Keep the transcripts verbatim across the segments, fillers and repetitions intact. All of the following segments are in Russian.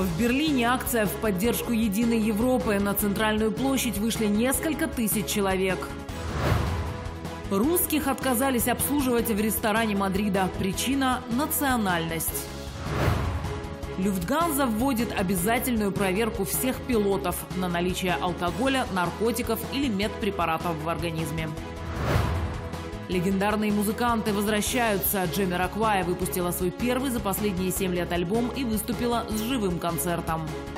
В Берлине акция в поддержку Единой Европы. На центральную площадь вышли несколько тысяч человек. Русских отказались обслуживать в ресторане Мадрида. Причина – национальность. Люфтганза вводит обязательную проверку всех пилотов на наличие алкоголя, наркотиков или медпрепаратов в организме. Легендарные музыканты возвращаются. Джамироквай выпустила свой первый за последние семь лет альбом и выступила с живым концертом.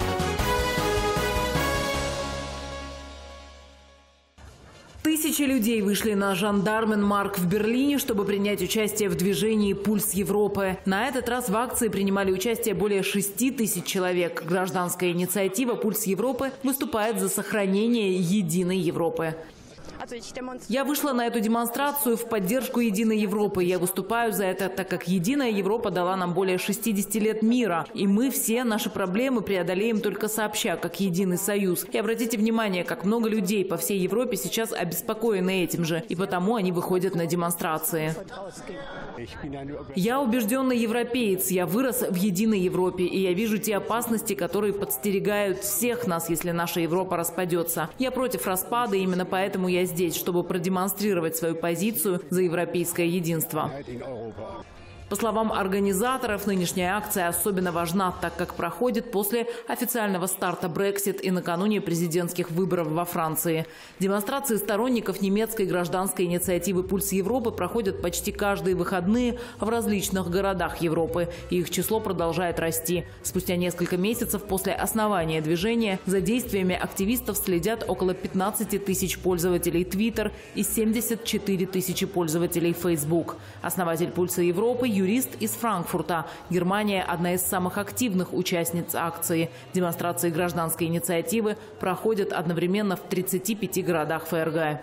Тысячи людей вышли на Жандарменмарк в Берлине, чтобы принять участие в движении «Пульс Европы». На этот раз в акции принимали участие более шести тысяч человек. Гражданская инициатива «Пульс Европы» выступает за сохранение единой Европы. Я вышла на эту демонстрацию в поддержку Единой Европы. Я выступаю за это, так как Единая Европа дала нам более шестидесяти лет мира. И мы все наши проблемы преодолеем только сообща, как единый союз. И обратите внимание, как много людей по всей Европе сейчас обеспокоены этим же. И потому они выходят на демонстрации. Я убежденный европеец. Я вырос в Единой Европе. И я вижу те опасности, которые подстерегают всех нас, если наша Европа распадется. Я против распада, и именно поэтому я здесь, чтобы продемонстрировать свою позицию за европейское единство. По словам организаторов, нынешняя акция особенно важна, так как проходит после официального старта Brexit и накануне президентских выборов во Франции. Демонстрации сторонников немецкой гражданской инициативы «Пульс Европы» проходят почти каждые выходные в различных городах Европы. И их число продолжает расти. Спустя несколько месяцев после основания движения за действиями активистов следят около пятнадцати тысяч пользователей Twitter и семьдесят четыре тысячи пользователей Facebook. Основатель «Пульса Европы» юрист из Франкфурта. Германия – одна из самых активных участниц акции. Демонстрации гражданской инициативы проходят одновременно в тридцати пяти городах ФРГ.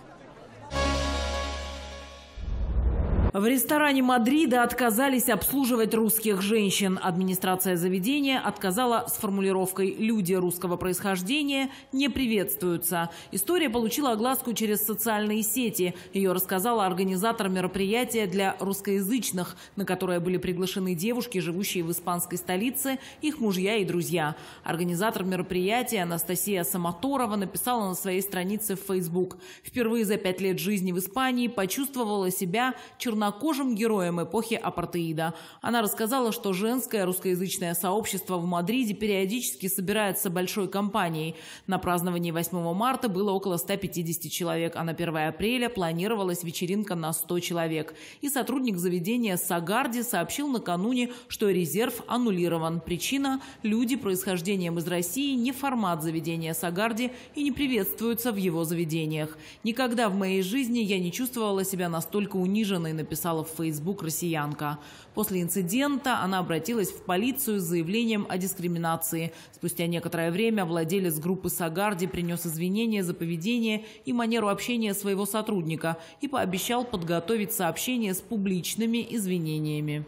В ресторане Мадрида отказались обслуживать русских женщин. Администрация заведения отказала с формулировкой «люди русского происхождения не приветствуются». История получила огласку через социальные сети. Ее рассказала организатор мероприятия для русскоязычных, на которое были приглашены девушки, живущие в испанской столице, их мужья и друзья. Организатор мероприятия Анастасия Самоторова написала на своей странице в Facebook: «Впервые за пять лет жизни в Испании почувствовала себя чернокожим героем эпохи апартеида». Она рассказала, что женское русскоязычное сообщество в Мадриде периодически собирается большой компанией. На праздновании восьмого марта было около ста пятидесяти человек, а на первое апреля планировалась вечеринка на сто человек. И сотрудник заведения Сагарди сообщил накануне, что резерв аннулирован. Причина – люди происхождением из России не формат заведения Сагарди и не приветствуются в его заведениях. «Никогда в моей жизни я не чувствовала себя настолько униженной», написала в Facebook россиянка. После инцидента она обратилась в полицию с заявлением о дискриминации. Спустя некоторое время владелец группы Сагарди принес извинения за поведение и манеру общения своего сотрудника и пообещал подготовить сообщение с публичными извинениями.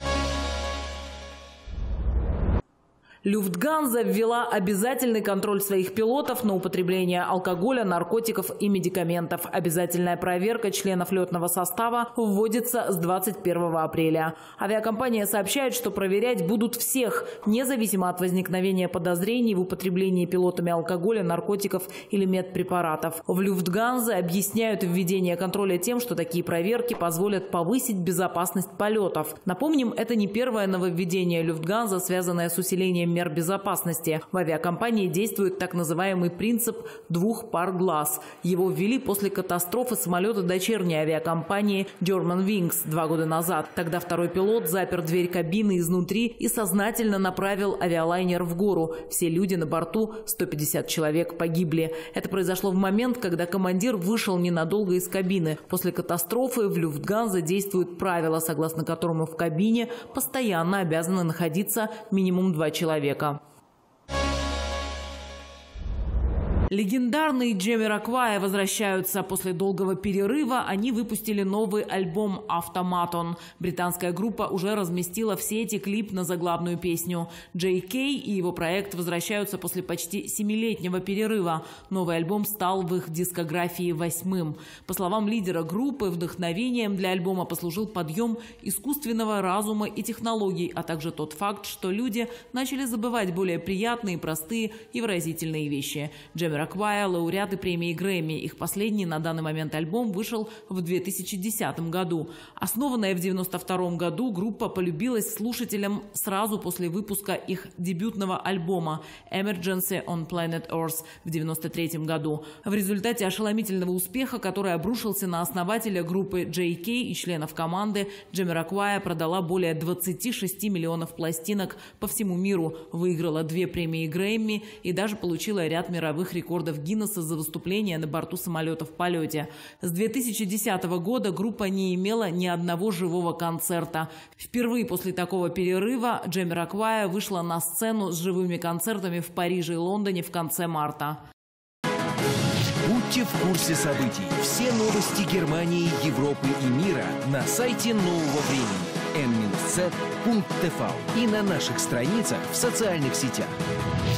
Люфтганза ввела обязательный контроль своих пилотов на употребление алкоголя, наркотиков и медикаментов. Обязательная проверка членов летного состава вводится с двадцать первого апреля. Авиакомпания сообщает, что проверять будут всех, независимо от возникновения подозрений в употреблении пилотами алкоголя, наркотиков или медпрепаратов. В Люфтганзе объясняют введение контроля тем, что такие проверки позволят повысить безопасность полетов. Напомним, это не первое нововведение Люфтганза, связанное с усилением мер безопасности. В авиакомпании действует так называемый принцип двух пар глаз. Его ввели после катастрофы самолета дочерней авиакомпании Germanwings два года назад. Тогда второй пилот запер дверь кабины изнутри и сознательно направил авиалайнер в гору. Все люди на борту, сто пятьдесят человек, погибли. Это произошло в момент, когда командир вышел ненадолго из кабины. После катастрофы в Люфтганзе действует правило, согласно которому в кабине постоянно обязаны находиться минимум два человека. Легендарные Джамироквай возвращаются. После долгого перерыва они выпустили новый альбом «Автоматон». Британская группа уже разместила в сети клип на заглавную песню. Джей Кей и его проект возвращаются после почти семилетнего перерыва. Новый альбом стал в их дискографии восьмым. По словам лидера группы, вдохновением для альбома послужил подъем искусственного разума и технологий, а также тот факт, что люди начали забывать более приятные, простые и выразительные вещи. Джамироквай – лауреаты премии Грэмми. Их последний на данный момент альбом вышел в две тысячи десятом году. Основанная в девяносто втором году, группа полюбилась слушателям сразу после выпуска их дебютного альбома «Emergency on Planet Earth» в девяносто третьем году. В результате ошеломительного успеха, который обрушился на основателя группы Джей Кей и членов команды, Джамироквай продала более двадцати шести миллионов пластинок по всему миру, выиграла две премии Грэмми и даже получила ряд мировых рекордов Гиннесса за выступление на борту самолета в полете. С две тысячи десятого года группа не имела ни одного живого концерта. Впервые после такого перерыва Джамироквай вышла на сцену с живыми концертами в Париже и Лондоне в конце марта. Будьте в курсе событий. Все новости Германии, Европы и мира на сайте Нового времени эн минус цэ точка тэ вэ и на наших страницах в социальных сетях.